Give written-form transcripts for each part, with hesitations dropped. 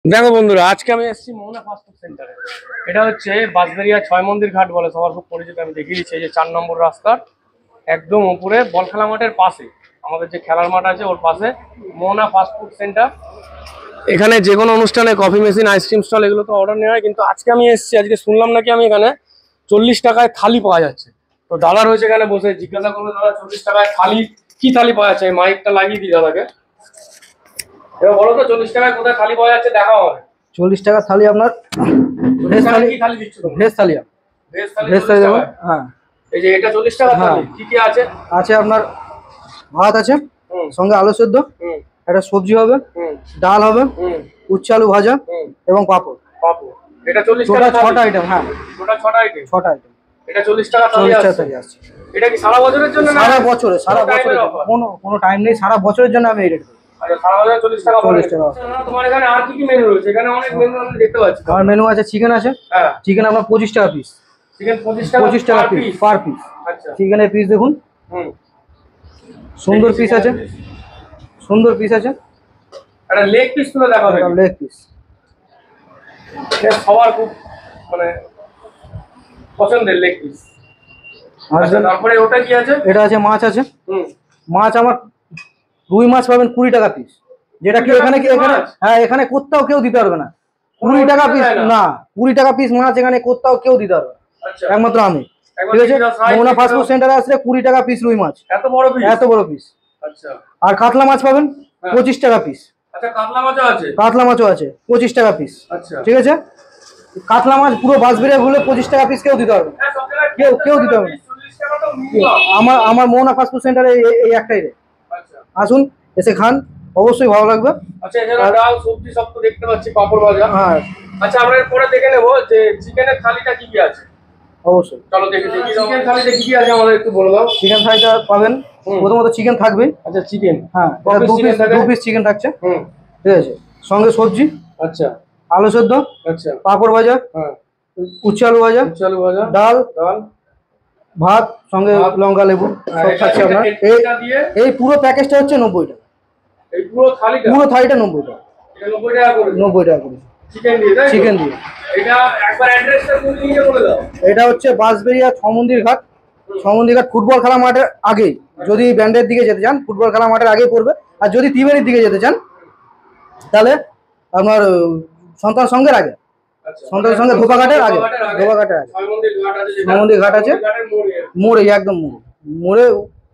দেখো বন্ধুরা, আজকে আমি এসেছি মোহনা ফাস্ট ফুড সেন্টারে। এটা হচ্ছে বাঁশবেড়িয়া ৬ মন্দির ঘাট বলে সবার খুব পরিচিত। আমি দেখিয়ে দিচ্ছি, এই যে ৪ নম্বর রাস্তার একদম উপরে বল খেলা মাঠের পাশে, আমাদের যে খেলার মাঠ আছে ওর পাশে মোহনা ফাস্ট ফুড সেন্টার। এখানে যে কোনো অনুষ্ঠানে কফি মেশিন, আইসক্রিম স্টল এগুলো তো অর্ডার নেওয়া হয়, কিন্তু আজকে আমি এসেছি, আজকে শুনলাম নাকি আমি এখানে ৪০ টাকায় থালি পাওয়া যাচ্ছে। তো দাদা রয়েছে এখানে বসে, জিজ্ঞাসা করবো দাদা ৪০ টাকায় থালি কি থালি পাওয়া যাচ্ছে। মাইকটা লাগিয়ে দিই দাদাকে, এবার বলো তো ৪০ টাকায় কোথায় থালি পাওয়া যাচ্ছে দেখা হবে। 40 টাকা থালি আপনার ভেজ থালি। কি থালি দিচ্ছ তোমরা? ভেজ থালি। ভেজ থালি ভেজ ৪০ থালি টাকায়? হ্যাঁ। এই যে এটা ৪০ টাকা হ্যাঁ। থালি, কি কি আছে? আছে আপনার ভাত আছে, হুম সঙ্গে আলু সেদ্ধ, হুম একটা সবজি হবে, হুম ডাল হবে, হুম উচ্ছে আলু ভাজা হুম এবং পাঁপড়। বাপু, এটা ৪০ টোটাল টাকা 6টা আইটেম। হ্যাঁ, টোটাল 6টা আইটেম। 6টা আইটেম। এটা ৪০ টাকা থালি 40 টাকা আছে। থালি আসছে। এটা কি সারা বছরের জন্য না সারা বছরে, সারা কোনো বছরে টাইমের অফার? কোনো টাইম নেই, সারা বছরের জন্য আমি এই রেট। আচ্ছা, সারা বছরে ৪০ টাকা 40 টাকা। তোমার এখানে আর কি কি মেনু রয়েছে? এখানে অনেক মেনু আমি দেখতে পাচ্ছি। আমার মেনু আছে, চিকেন আছে। হ্যাঁ, চিকেন আপনার 25 টাকা পিস। চিকেন 25 টাকা 25 টাকা পিস পার পিস। আচ্ছা, চিকেনের পিস দেখুন, হুম, সুন্দর পিস আছে, সুন্দর পিস আছে। একটা লেগ পিস তুলে দেখাবে। লেগ পিস এটা সবার খুব মানে পছন্দের লেগ পিস। আচ্ছা, তারপরে ওটা কি আছে? এটা আছে, মাছ আছে। হুম, মাছ আমার রুই মাছ পাবেন 20 টাকা পিস, যেটা কি এখানে হ্যাঁ, এখানে কোথাও কেউ দিতে পারবে না। 20 টাকা পিস না, 20 টাকা পিস মাছ এখানে কোথাও কেউ দিতে পারবে না, আচ্ছা, একমাত্র আমি। একবার ঠিক আছে, দেখি দাও, size মোহনা দেখি ফাস্ট দাও। ফুড সেন্টারে আসলে 20 টাকা পিস রুই মাছ, এত বড় পিস? এত বড় পিস। আচ্ছা আর কাতলা মাছ পাবেন হ্যাঁ। 25 টাকা পিস। আচ্ছা, কাতলা মাছও আছে? কাতলা মাছও আছে 25 টাকা পিস। আচ্ছা, ঠিক আছে, কাতলা মাছ পুরো বাঁশবেড়িয়া ঘুরলে 25 টাকা পিস কেউ দিতে পারবে না। হ্যাঁ, সব জায়গায় কেউ দিতে হবে না। 40 টাকা তো minimum। আমার মোহনা ফাস্ট ফুড সেন্টারে এই একটাই রেট। আচ্ছা আসুন, এসে খান, অবশ্যই ভালো লাগবে। আচ্ছা, এছাড়া ডাল সবজি সব তো দেখতে পাচ্ছি, পাপড় ভাজা। হ্যাঁ, আচ্ছা, আমরা পরে দেখে নেবো যে চিকেনের থালিটা কি কি আছে। অবশ্যই। চলো দেখে দেখি চিকেন থালিতে কি কি আছে আমাদের একটু বলে দাও। চিকেন থালিটা পাবেন, প্রথমত চিকেন থাকবে। আচ্ছা, চিকেন, হ্যাঁ, কত দু chicken থাকে? পিস চিকেন থাকছে। হুম, ঠিক আছে, সঙ্গে সবজি, আচ্ছা আলু সেদ্ধ, আচ্ছা, পাঁপড় ভাজা, হ্যাঁ, উচ্ছে আলু ভাজা, উচ্ছে আলু ভাজা, ডাল, ডাল, ভাত, সঙ্গে ভাত, লঙ্কা লেবু আর সব থাকছে আপনার। এটা দিয়ে এই পুরো প্যাকেজটা হচ্ছে 90 টাকা। এই পুরো থালিটা? পুরো থালিটা 90 টাকা। এটা 90 টাকা করে? 90 টাকা করে চিকেন দিয়ে, তাই তো? চিকেন দিয়ে। এটা একবার অ্যাড্রেসটা তুমি নিজে বলে দাও। এটা হচ্ছে বাঁশবেড়িয়া ৬ মন্দির ঘাট। ৬ মন্দির ঘাট ফুটবল খেলা মাঠের আগেই, যদি ব্যান্ডের দিকে যেতে চান ফুটবল খেলা মাঠের আগেই পড়বে। আর যদি ত্রিবেণীর দিকে যেতে চান তাহলে আপনার সন্তান সঙ্গের আগে, আচ্ছা, সন্তানের সঙ্গে ধোপাঘাটের আগে, ধোপাঘাটের আগে ৬ মন্দির ঘাট আছে, যেটা ৬ মন্দির ঘাট আছে, ঘাটের মোড়ে। মোড়ে, একদম মোড়ে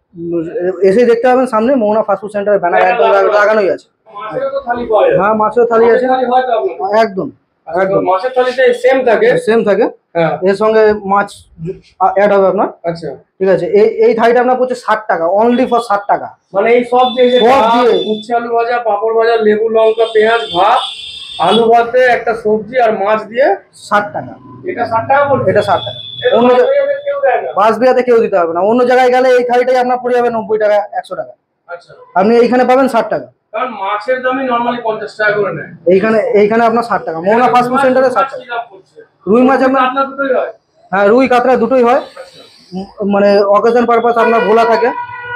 এসে দেখতে পাবেন সামনে মোহনা ফাস্ট ফুড সেন্টারের ব্যানার একদম লাগানোই আছে। মাছেরও তো থালি পাওয়া যায়? হ্যাঁ, মাছের থালি আছে, মাছের থালি হয় তো আপনাদের? একদম আচ্ছা, একদম মাছের থালিতে সেম থাকে? সেম থাকে। হ্যাঁ, এর সঙ্গে মাছ অ্যাড হবে আপনার। আচ্ছা, ঠিক আছে, এই থালিটা আপনার পড়ছে 60 টাকা, অনলি ফর 60 টাকা। মানে এই সব দিয়ে যে সব ডাল, দিয়ে। উচ্ছে আলু ভাজা, পাঁপড় ভাজা, লেবু লঙ্কা পেঁয়াজ, ভাত, আলু ভাতে একটা সবজি আর মাছ দিয়ে 60 টাকা। এটা 60 টাকা পড়ছে? এটা 60 টাকা। এটা অন্য বাজারে কেউ দেয় না? বাঁশবেড়িয়াতে কেউ দিতে হবে না, অন্য জায়গায় গেলে এই থালিটাই আপনার পড়ে যাবে 90 টাকা 100 টাকা। আচ্ছা, আপনি এইখানে পাবেন 60 টাকা। কারণ মাছের দামই নরমালি 50 টাকা করে নেয়। এইখানে আপনার 60 টাকা, মোহনা ফাস্ট ফুড সেন্টারে 60 টাকা। কি দাম পড়ছে? রুই মাছ আপনার, কাতলা দুটোই হয়? হ্যাঁ, রুই কাতলা দুটোই হয়। আচ্ছা, মানে অকেশন পারপাস আপনার ভোলা থাকে,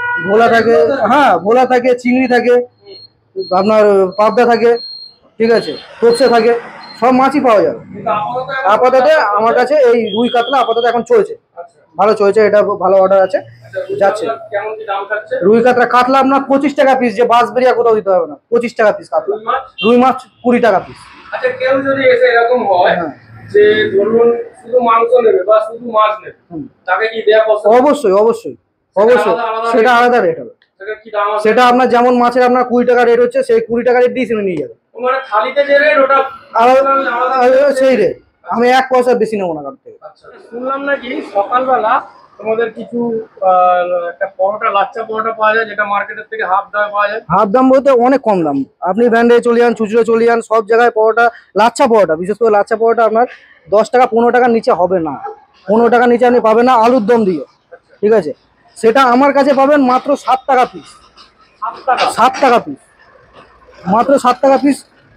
হ্যাঁ ভোলা থাকে, চিংড়ি থাকে, আপনার পাবদা থাকে, ঠিক আছে, তোপসে থাকে, সব মাছই পাওয়া যাবে। কিন্তু আপাতত আমার কাছে এই রুই কাতলা আপাতত এখন চলছে, আচ্ছা, ভালো চলছে, এটা ভালো অর্ডার আছে, আচ্ছা, রুই যাচ্ছে। কাতলা কেমন কি দাম থাকছে? রুই কাতলা কাতলা আপনার 25 টাকা পিস, যে বাঁশবেড়িয়া কোথাও দিতে হবে না, 25 টাকা পিস কাতলা। রুই মাছ? রুই মাছ 20 টাকা পিস। আচ্ছা, কেউ যদি এসে এরকম হয় হ্যাঁ, যে ধরুন শুধু মাংস নেবে বা শুধু মাছ নেবে, হুম। তাকে কি দেয়া পছন্দ? অবশ্যই অবশ্যই অবশ্যই, আলাদা সেটা আলাদা রেট হবে। সেটা কি দাম আছে? সেটা আপনার যেমন মাছের আপনার 20 টাকা রেট হচ্ছে, সেই 20 টাকা রেট দিয়ে নিয়ে যাবে। মানে থালিতে যে রেট ওটা আলাদা, আলাদা সেই রেট, আমি 1 পয়সা বেশি নেবো না কার থেকে। আচ্ছা, শুনলাম নাকি সকালবেলা তোমাদের কিছু একটা পরোটা, লাচ্চা পরোটা পাওয়া যায়, যেটা মার্কেটের থেকে হাফ দামে পাওয়া যায়। হাফ দাম বলতে অনেক কম দাম, আপনি ব্র্যান্ডে চলে যান, খুচরো চলে যান, সব জায়গায় পরোটা, লাচ্চা পরোটা, বিশেষ করে লাচ্চা পরোটা আপনার 10 টাকা 15 টাকার নিচে হবে না, 15 টাকার নিচে আপনি পাবেন না আলুর দম দিয়ে। ঠিক আছে, সেটা আমার কাছে পাবেন মাত্র 7 টাকা পিস। 7 টাকা? 7 টাকা পিস, মাত্র 7 টাকা পিস।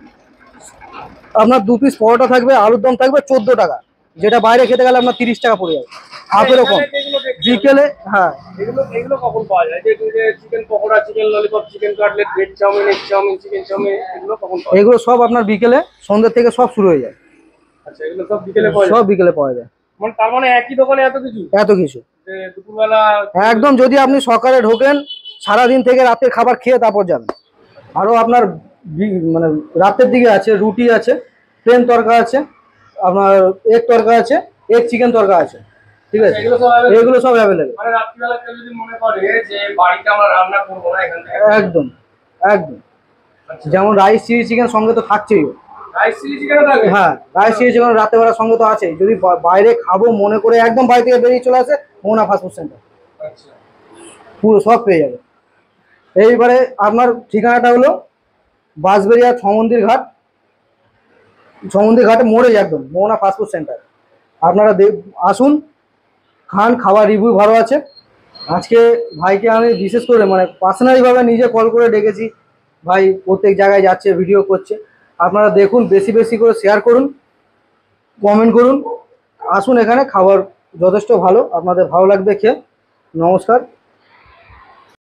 আপনার 2 পিস পরোটা থাকবে, আলুর দম থাকবে 14 টাকা, যেটা বাইরে খেতে গেলে আপনার 30 টাকা পড়ে যাবে, হাফেরও কম। বিকেলে, হ্যাঁ এগুলো এগুলো কখন পাওয়া যায়? যে chicken pakora, chicken lollipop, chicken cutlet, veg chowmein, egg chowmein, chicken chowmein, এগুলো কখন পাওয়া যায়? এগুলো সব আপনার বিকেলে, সন্ধ্যে থেকে সব শুরু হয়ে যায়। আচ্ছা, এগুলো সব বিকেলে পাওয়া সব যায়? বিকেলে পাওয়া যায় মানে তার মানে একই দোকানে এত কিছু, এত কিছু। যে দুপুরবেলা একদম, যদি আপনি সকালে ঢোকেন, সারাদিন থেকে রাতের খাবার খেয়ে তারপর যাবেন। আরও আপনার মানে রাতের দিকে আছে, রুটি আছে, প্লেন তরকা আছে, আপনার এগ তরকা আছে, এগ চিকেন তরকা আছে, ঠিক আছে? এগুলো সব available? এগুলো সব অ্যাভেলেবেল। মানে রাত্রিবেলা কেউ যদি মনে করে যে বাড়িতে আমরা রান্না করবো না, এখান থেকে একদম একদম। যেমন রাইস চিলি চিকেন সঙ্গে তো থাকছেই। রাইস চিলি চিকেনও থাকে? হ্যাঁ, রাইস চিলি চিকেন রাতেবেলার সঙ্গে তো আছেই। যদি বাইরে খাবো মনে করে একদম বাড়ি থেকে বেরিয়ে চলে আসে, মোহনা ফাস্টফুড সেন্টার, আচ্ছা, পুরো সব পেয়ে যাবে। এইবারে আপনার ঠিকানাটা হলো বাঁশবেড়িয়া ছমন্দির ঘাট, ছমন্দির ঘাটে মোড়ে একদম মোহনা ফাস্টফুড সেন্টার। আপনারা আসুন, খান, খাবার রিভিউ ভালো আছে। আজকে ভাইকে আমি বিশেষ করে মানে পার্সোনালিভাবে নিজে কল করে ডেকেছি। ভাই প্রত্যেক জায়গায় যাচ্ছে, ভিডিও করছে। আপনারা দেখুন, বেশি বেশি করে শেয়ার করুন, কমেন্ট করুন, আসুন এখানে, খাবার যথেষ্ট ভালো, আপনাদের ভালো লাগবে খেয়ে। নমস্কার।